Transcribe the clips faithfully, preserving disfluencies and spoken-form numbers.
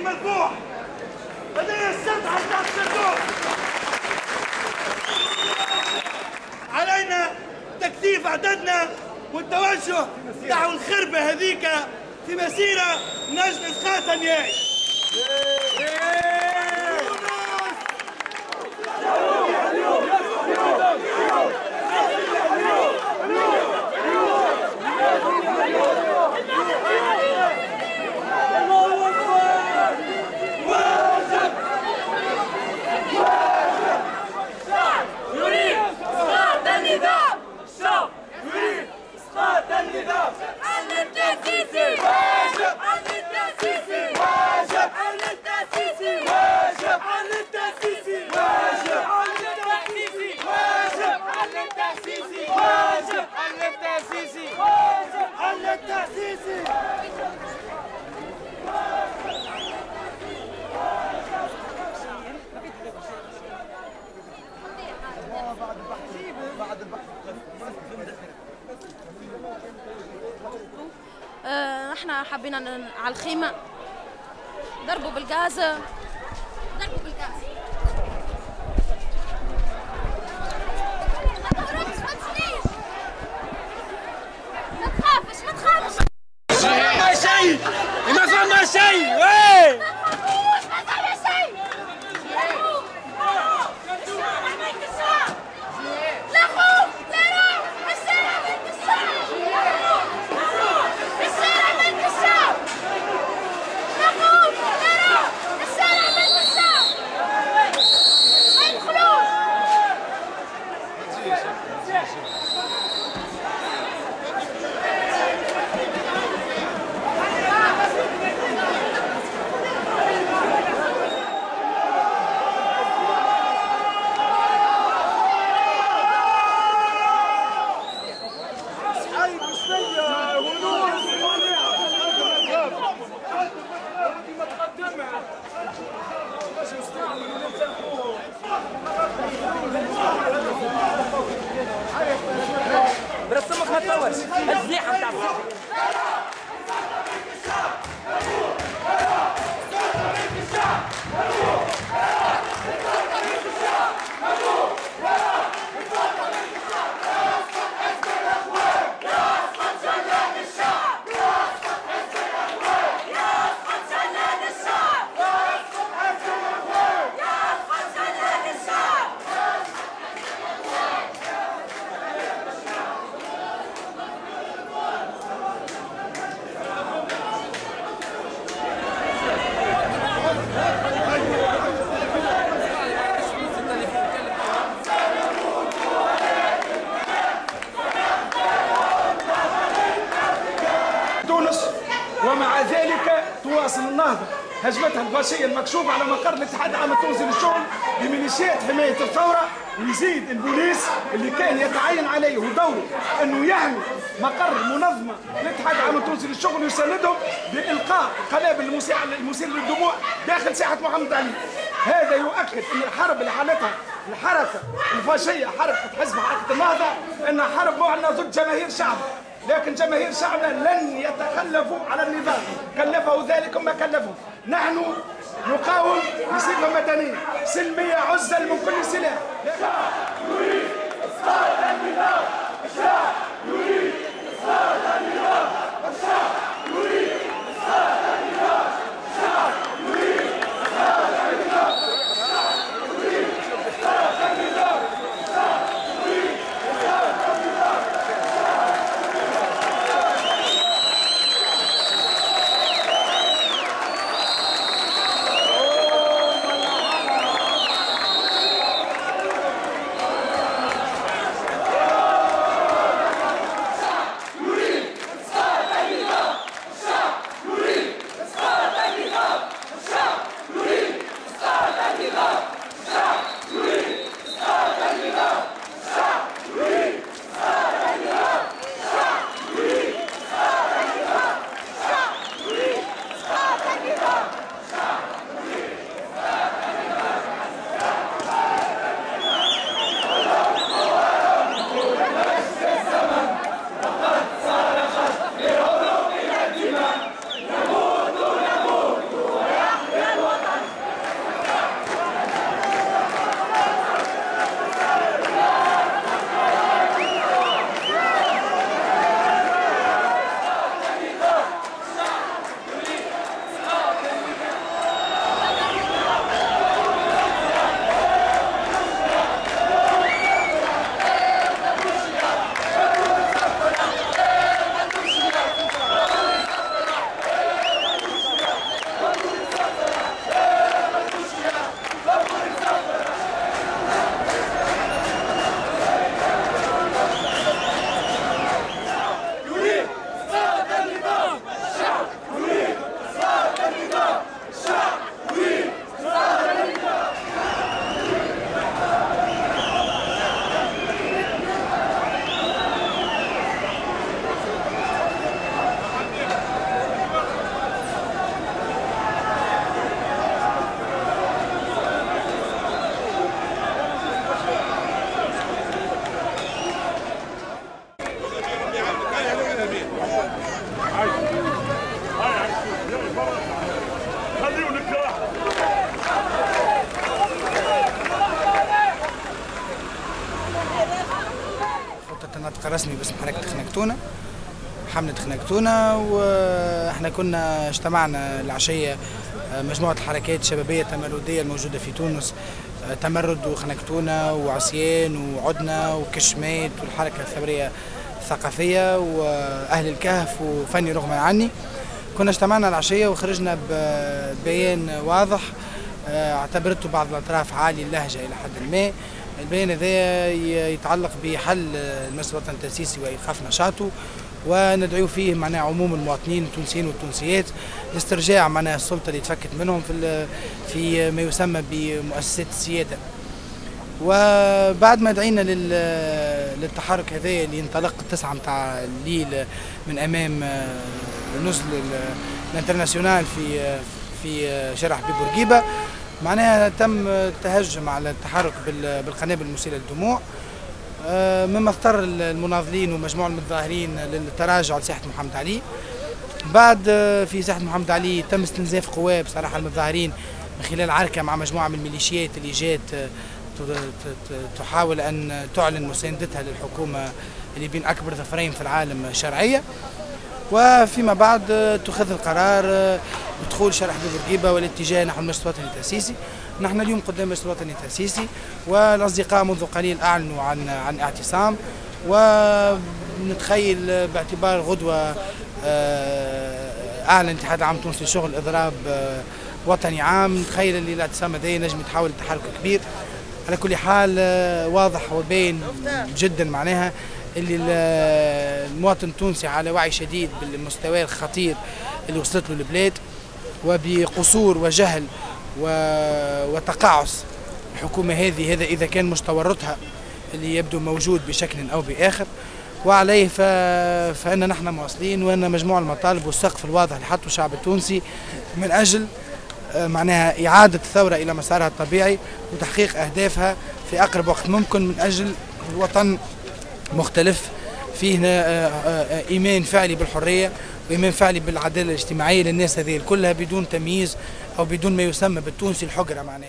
مذبوح. هذه السطحة بتاع الصندوق. علينا تكثيف عددنا والتوجه نحو الخربة هذيك في مسيرة نجلس خاتم ياي. احنا حبينا على الخيمة ضربوا بالغاز ضربوا بالغاز ما تهربش ما تجريش ما تخافش ما تخافش ما فما شيء ما فما شيء وي ما فما شيء لا خوف لا روح الشارع بنت الشعب الشارع بنت الشعب لا خوف لا روح الشارع بنت الشعب ما يدخلوش برسمك ما تصورش الزيحه بتاع ومع ذلك تواصل النهضة هجمتها الغاشية المكشوفة على مقر الاتحاد العام التونسي للشغل بميليشيات حماية الثورة، ويزيد البوليس اللي كان يتعين عليه ودوره انه يحمي مقر منظمة الاتحاد العام التونسي للشغل ويساندهم بإلقاء قنابل المثير للدموع داخل ساحة محمد علي. هذا يؤكد ان الحرب اللي حالتها الحركة الفاشية حركة حزب حركة النهضة انها حرب معلنة ضد جماهير شعب، لكن جماهير شعبنا لن يتخلفوا على النظام، كلفه ذلك ما كلفهم. نحن نقاوم بصفة مدنية سلمية عزل من كل سلاح. الشعب يريد إسقاط النظام، الشعب يريد إسقاط النظام، الشعب يريد إسقاط النظام، الشعب يريد إسقاط النظام، الشعب يريد إسقاط النظام، الشعب يريد إسقاط النظام. النطق الرسمي باسم حركة خناقتونا، حملة خناقتونا. واحنا كنا اجتمعنا العشية مجموعة الحركات الشبابية التمردية الموجودة في تونس، تمرد وخناقتونا وعصيان وعدنا وكشميت والحركة الثورية الثقافية وأهل الكهف وفني رغما عني. كنا اجتمعنا العشية وخرجنا ببيان واضح اعتبرته بعض الأطراف عالي اللهجة إلى حد ما. البيان هذا يتعلق بحل المجلس الوطني التأسيسي وإيقاف نشاطه، وندعو فيه معناها عموم المواطنين التونسيين والتونسيات لاسترجاع معناها السلطة اللي تفكت منهم في في ما يسمى بمؤسسات السيادة. وبعد ما دعينا للتحرك هذا اللي ينطلق التسعة متاع الليل من أمام نزل الانترناسيونال في في شارع حبيب بورقيبة، معناها تم التهجم على التحرك بالقنابل المسيلة للدموع، مما اضطر المناضلين ومجموعة المتظاهرين للتراجع لساحة محمد علي. بعد في ساحة محمد علي تم استنزاف قواه بصراحة المتظاهرين من خلال عركة مع مجموعة من الميليشيات اللي جات تحاول أن تعلن مساندتها للحكومة اللي بين أكبر ظفرين في العالم شرعية. وفيما بعد اتخذ القرار بدخول شارع حبيب بورقيبة والاتجاه نحو المجلس الوطني التأسيسي. نحن اليوم قدام المجلس الوطني التأسيسي، والأصدقاء منذ قليل أعلنوا عن عن اعتصام، ونتخيل باعتبار غدوة أعلن الاتحاد العام التونسي للشغل إضراب وطني عام، نتخيل اللي الاعتصام هذا ينجم يتحول لتحرك كبير. على كل حال واضح وبين جدا معناها اللي المواطن التونسي على وعي شديد بالمستوى الخطير اللي وصلت له البلاد، وبقصور وجهل وتقاعس الحكومة هذه، هذا إذا كان مش تورطها اللي يبدو موجود بشكل أو بآخر. وعليه فإن نحن مواصلين، وأن مجموع المطالب والسقف الواضح اللي حطه الشعب التونسي من أجل معناها إعادة الثورة إلى مسارها الطبيعي وتحقيق أهدافها في أقرب وقت ممكن، من أجل الوطن مختلف فيه إيمان فعلي بالحرية وإيمان فعلي بالعدالة الاجتماعية للناس هذه كلها بدون تمييز أو بدون ما يسمى بالتونسي الحجرة معناه.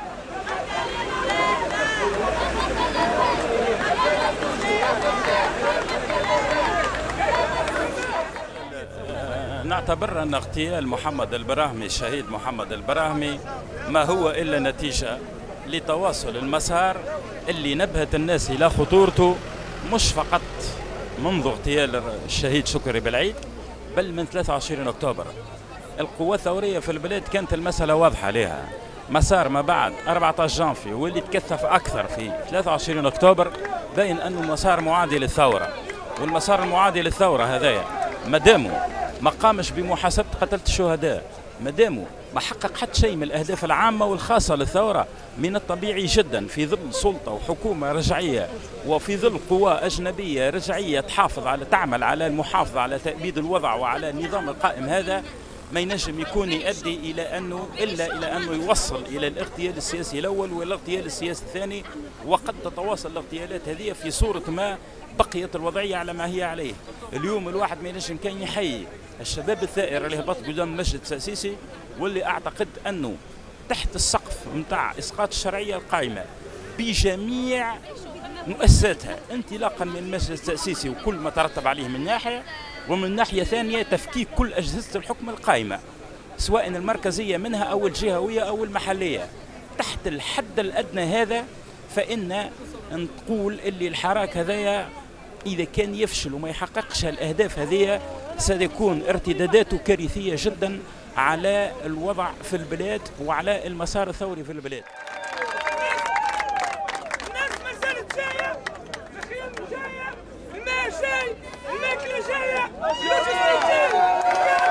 نعتبر أن اغتيال محمد البراهمي الشهيد محمد البراهمي ما هو إلا نتيجة لتواصل المسار اللي نبهت الناس إلى خطورته، مش فقط منذ اغتيال الشهيد شكري بالعيد، بل من ثلاثة وعشرين أكتوبر. القوى الثورية في البلاد كانت المسألة واضحة لها. مسار ما بعد أربعة عشر جانفي واللي تكثف أكثر في ثلاثة وعشرين أكتوبر باين أنه مسار معادي للثورة، والمسار المعادي للثورة هذايا مادامو ما قامش بمحاسبة قتلة الشهداء، مادامو ما حقق حتى شيء من الأهداف العامة والخاصة للثورة، من الطبيعي جدا في ظل سلطة وحكومة رجعية وفي ظل قوى أجنبية رجعية تحافظ على تعمل على المحافظة على تأبيد الوضع وعلى النظام القائم هذا، ما ينجم يكون يؤدي إلى أنه إلا إلى أنه يوصل إلى الاغتيال السياسي الأول والاغتيال السياسي الثاني، وقد تتواصل الاغتيالات هذه في صورة ما بقيت الوضعية على ما هي عليه. اليوم الواحد ما ينجم كان يحيي الشباب الثائر اللي هبط قدام المسجد التأسيسي، واللي أعتقد أنه تحت السقف متاع إسقاط الشرعية القائمة بجميع مؤسساتها انطلاقا من المسجد التأسيسي وكل ما ترتب عليه من ناحية، ومن ناحية ثانية تفكيك كل أجهزة الحكم القائمة سواء المركزية منها أو الجهوية أو المحلية تحت الحد الأدنى هذا. فإن نقول اللي الحراك هذايا إذا كان يفشل وما يحققش الأهداف هذه ستكون ارتداداته كارثية جدا على الوضع في البلاد وعلى المسار الثوري في البلاد. الناس ما زالت جاية، الخيام جاية، الماء جاي، الماكلة جاية، اللوجستيك جاي.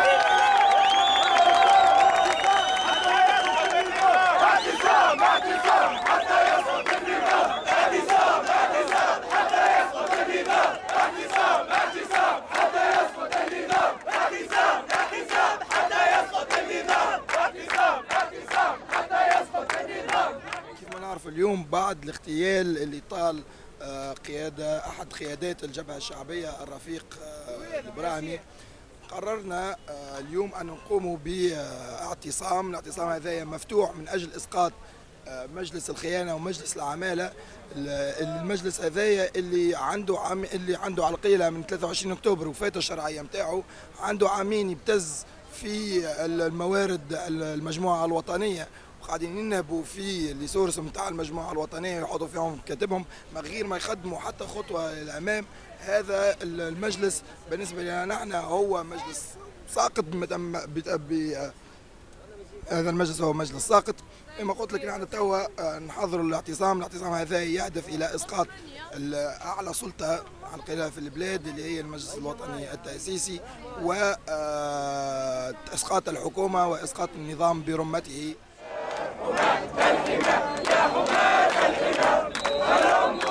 اليوم بعد الاغتيال اللي طال قيادة أحد قيادات الجبهة الشعبية الرفيق البراهمي، قررنا اليوم أن نقوم باعتصام. الاعتصام هذا مفتوح من أجل إسقاط مجلس الخيانه ومجلس العماله. المجلس هذايا اللي عنده عام اللي عنده على القيله من ثلاثة وعشرين اكتوبر وفاته الشرعيه نتاعو، عنده عامين يبتز في الموارد المجموعه الوطنيه، وقاعدين ينهبوا في الريسورس نتاع المجموعه الوطنيه ويحطوا فيهم كاتبهم من غير ما يقدموا حتى خطوه للامام. هذا المجلس بالنسبه لنا نحن هو مجلس ساقط. هذا المجلس هو مجلس ساقط. كما قلت لك نحن توا نحضروا الاعتصام، الاعتصام هذا يهدف الى اسقاط اعلى سلطه على القيادة في البلاد اللي هي المجلس الوطني التأسيسي، واسقاط الحكومه واسقاط النظام برمته.